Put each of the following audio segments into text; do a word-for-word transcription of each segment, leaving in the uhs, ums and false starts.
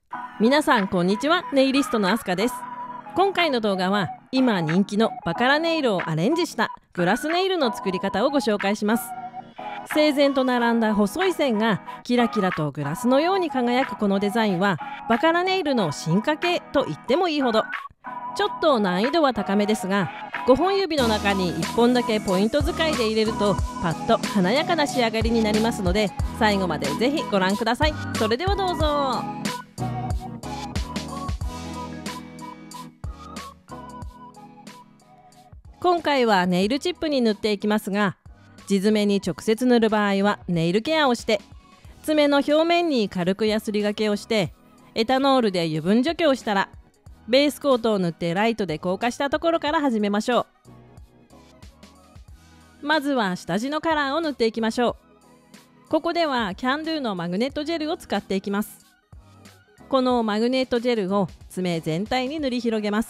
皆さんこんにちは。ネイリストのアスカです。今回の動画は今人気のバカラネイルをアレンジしたグラスネイルの作り方をご紹介します。整然と並んだ細い線がキラキラとグラスのように輝くこのデザインはバカラネイルの進化系と言ってもいいほど。ちょっと難易度は高めですが、ごほん指の中にいっぽんだけポイント使いで入れるとパッと華やかな仕上がりになりますので、最後までぜひご覧ください。それではどうぞ。今回はネイルチップに塗っていきますが、地爪に直接塗る場合はネイルケアをして、爪の表面に軽くヤスリがけをしてエタノールで油分除去をしたら、ベースコートを塗ってライトで硬化したところから始めましょう。まずは下地のカラーを塗っていきましょう。ここではキャンドゥのマグネットジェルを使っていきます。このマグネットジェルを爪全体に塗り広げます。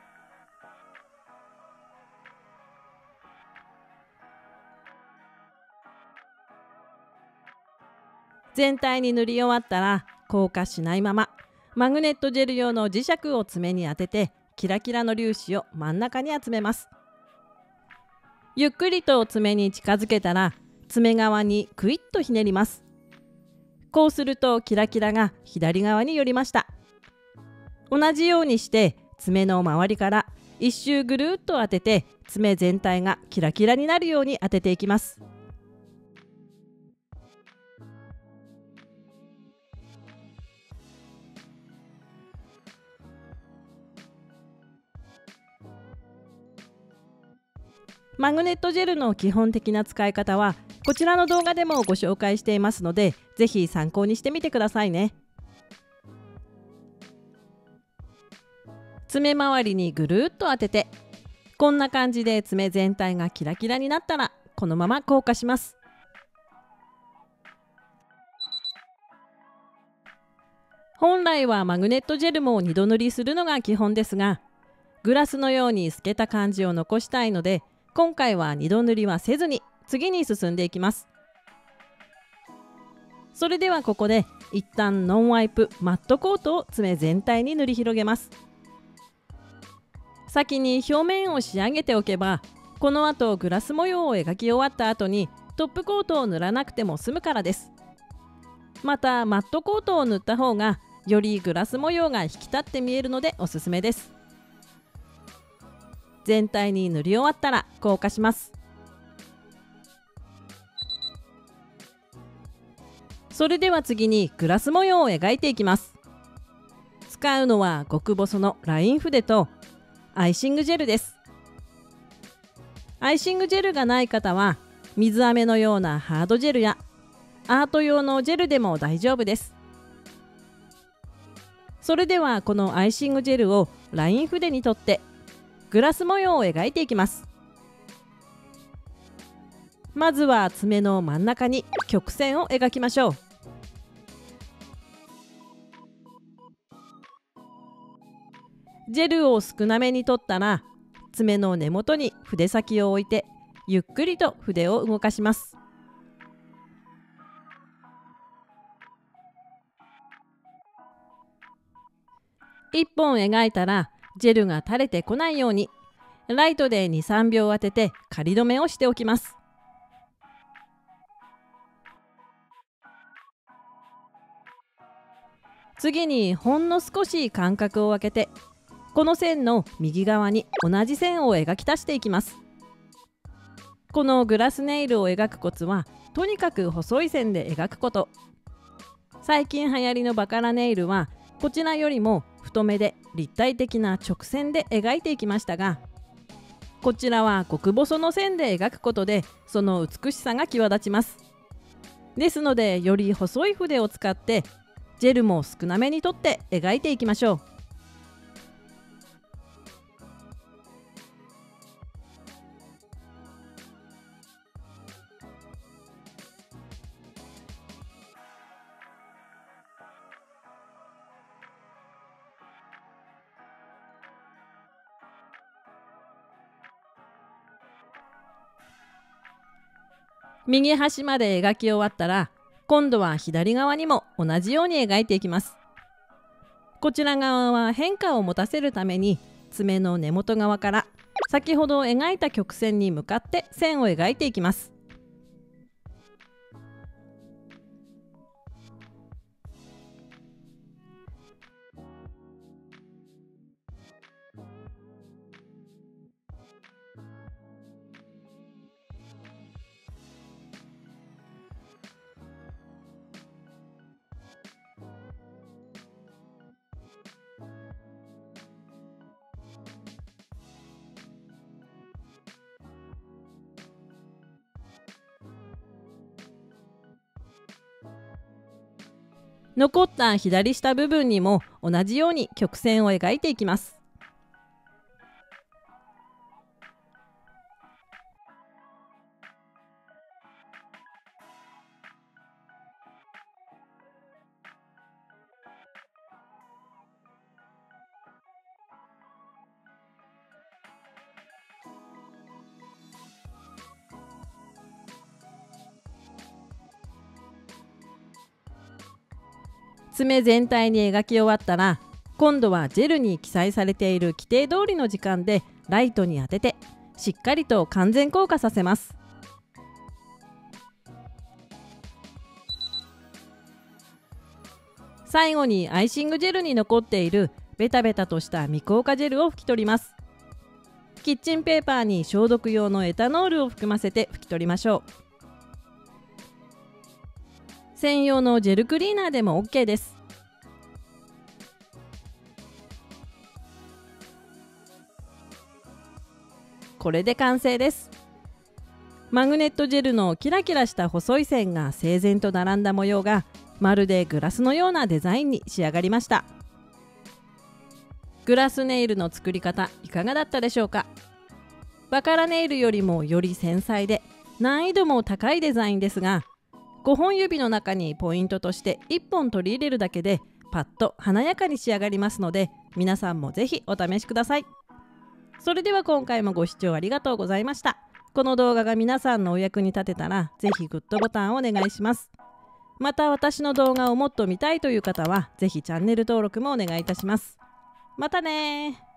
全体に塗り終わったら硬化しないままマグネットジェル用の磁石を爪に当てて、キラキラの粒子を真ん中に集めます。ゆっくりと爪に近づけたら爪側にクイッとひねります。こうするとキラキラが左側に寄りました。同じようにして爪の周りから一周ぐるっと当てて、爪全体がキラキラになるように当てていきます。マグネットジェルの基本的な使い方はこちらの動画でもご紹介していますので、ぜひ参考にしてみてくださいね。爪周りにぐるっと当てて、こんな感じで爪全体がキラキラになったらこのまま硬化します。本来はマグネットジェルもにど塗りするのが基本ですが、グラスのように透けた感じを残したいので、今回はにど塗りはせずに次に進んでいきます。それではここで一旦ノンワイプマットコートを爪全体に塗り広げます。先に表面を仕上げておけば、この後グラス模様を描き終わった後にトップコートを塗らなくても済むからです。またマットコートを塗った方がよりグラス模様が引き立って見えるのでおすすめです。全体に塗り終わったら硬化します。それでは次にグラス模様を描いていきます。使うのは極細のライン筆とアイシングジェルです。アイシングジェルがない方は水飴のようなハードジェルやアート用のジェルでも大丈夫です。それではこのアイシングジェルをライン筆に取ってグラス模様を描いていきます。まずは爪の真ん中に曲線を描きましょう。ジェルを少なめに取ったら爪の根元に筆先を置いてゆっくりと筆を動かします。いっぽん描いたらジェルが垂れてこないようにライトでにさんびょう当てて仮止めをしておきます。次にほんの少し間隔を空けて、この線の右側に同じ線を描き足していきます。このグラスネイルを描くコツはとにかく細い線で描くこと。最近流行りのバカラネイルはこちらよりも太めで立体的な直線で描いていきましたが、こちらは極細の線で描くことでその美しさが際立ちます。ですのでより細い筆を使ってジェルも少なめに取って描いていきましょう。右端まで描き終わったら今度は左側にも同じように描いていきます。 こちら側は変化を持たせるために爪の根元側から先ほど描いた曲線に向かって線を描いていきます。残った左下部分にも同じように曲線を描いていきます。爪全体に描き終わったら、今度はジェルに記載されている規定通りの時間でライトに当ててしっかりと完全硬化させます。最後にアイシングジェルに残っているベタベタとした未硬化ジェルを拭き取ります。キッチンペーパーに消毒用のエタノールを含ませて拭き取りましょう。専用のジェルクリーナーでも オーケー です。これで完成です。マグネットジェルのキラキラした細い線が整然と並んだ模様がまるでグラスのようなデザインに仕上がりました。グラスネイルの作り方いかがだったでしょうか。バカラネイルよりもより繊細で難易度も高いデザインですが、ごほん指の中にポイントとしていっぽん取り入れるだけでパッと華やかに仕上がりますので、皆さんもぜひお試しください。それでは今回もご視聴ありがとうございました。この動画が皆さんのお役に立てたらぜひグッドボタンをお願いします。また私の動画をもっと見たいという方はぜひチャンネル登録もお願いいたします。またねー。